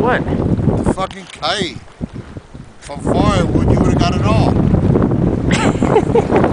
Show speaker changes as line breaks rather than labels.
what?
The fucking kite. From firewood, you would have got it all.